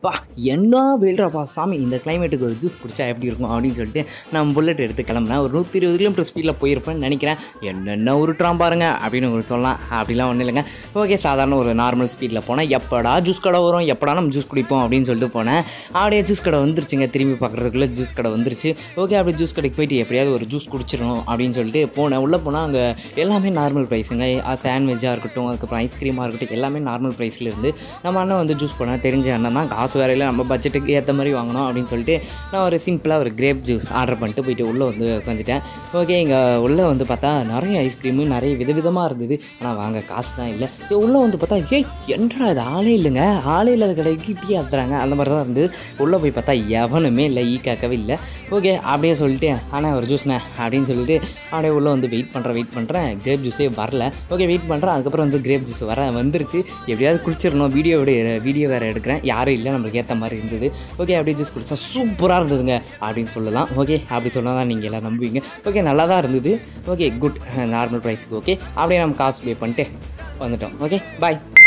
பா என்ன வெயில்றாப்பா சாமி, இந்த கிளைமேட்டுக்கு ஒரு ஜூஸ் குடிச்சா எப்படி இருக்கும் அப்படின்னு சொல்லிட்டு நான் புல்லட் எடுத்து கிளம்புனேன். ஒரு 120 கிலோமீட்டர் ஸ்பீடில் போயிருப்பேன்னு நினைக்கிறேன். என்னென்ன உருட்டுறான் பாருங்க அப்படின்னு உங்களுக்கு சொல்லலாம். அப்படிலாம் ஒன்றும் இல்லைங்க. ஓகே, சாதாரண ஒரு நார்மல் ஸ்பீடில் போனேன். எப்படா ஜூஸ் கடை வரும், எப்படா நம்ம ஜூஸ் குடிப்போம் அப்படின்னு சொல்லிட்டு போனேன். அப்படியே ஜூஸ் கடை வந்துருச்சுங்க. திரும்பி பார்க்குறதுக்குள்ளே ஜூஸ் கடை வந்துருச்சு. ஓகே, அப்படியே ஜூஸ் கடைக்கு போயிட்டு எப்படியாவது ஒரு ஜூஸ் குடிச்சிடணும் அப்படின்னு சொல்லிட்டு போனேன். உள்ளே போனால் அங்கே எல்லாமே நார்மல் ப்ரைஸுங்க. சாண்ட்விச்சாக இருக்கட்டும், அதுக்கப்புறம் ஐஸ்கிரீமாக இருக்கட்டும், எல்லாமே நார்மல் ப்ரைஸில் இருந்து நம்ம அண்ணன் வந்து ஜூஸ் போனால் தெரிஞ்ச அண்ணன் தான், காசு வேறையில் நம்ம பட்ஜெட்டுக்கு ஏற்ற மாதிரி வாங்கணும் அப்படின்னு சொல்லிட்டு நான் ஒரு சிம்பிளாக ஒரு கிரேப் ஜூஸ் ஆர்டர் பண்ணிட்டு போயிட்டு உள்ளே வந்து உட்காந்துட்டேன். ஓகே, இங்கே உள்ளே வந்து பார்த்தா நிறைய ஐஸ்கிரீமு நிறைய விதவிதமாக இருந்தது. ஆனால் வாங்க காசு தான் இல்லை. சரி, உள்ளே வந்து பார்த்தா என்னடா இது ஆளே இல்லைங்க, ஆளே இல்லாத கடைக்கு டீ ஆத்துறாங்க அந்த மாதிரி தான் இருந்து. உள்ளே போய் பார்த்தா எவனுமே இல்லை, கேட்கவே இல்லை. ஓகே, அப்படியே சொல்லிட்டு ஆனால் ஒரு ஜூஸ்ண்ணே அப்படின்னு சொல்லிட்டு அப்படியே உள்ளே வந்து வெயிட் பண்ணுறேன். கிரேப் ஜூஸே வரல. ஓகே, வெயிட் பண்ணுறேன். அதுக்கப்புறம் வந்து கிரேப் ஜூஸ் வந்துருச்சு. எப்படியாவது குடிச்சிடணும், வீடியோ வேறு எடுக்கிறேன், யாரும் இல்லை, நம்மளுக்கு ஏற்ற மாதிரி இருந்தது. ஓகே, அப்படியே ஜூஸ் குடிச்சா சூப்பராக இருந்ததுங்க அப்படின்னு சொல்லலாம். ஓகே, அப்படி சொன்னால் தான் நீங்கள் எல்லாம் நம்புவீங்க. ஓகே, நல்லா தான் இருந்தது. ஓகே, குட், நார்மல் ப்ரைஸுக்கு. ஓகே, அப்படியே நம்ம காசு பே பண்ணிட்டு வந்துட்டோம். ஓகே, பாய்.